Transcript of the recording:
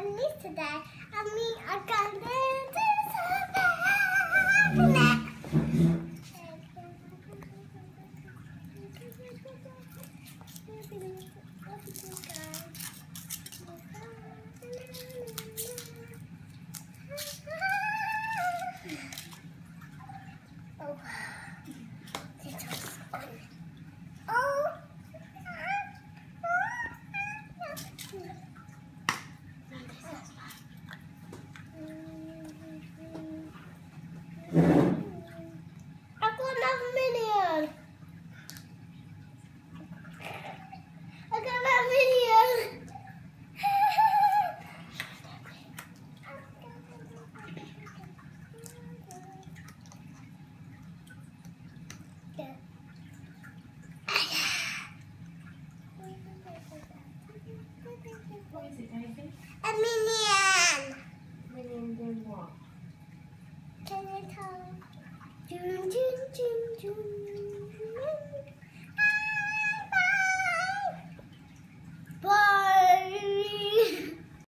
miss today. I got this. What is it, Daisy? A minion. Minion doing what? Can you tell? June, June, June, June.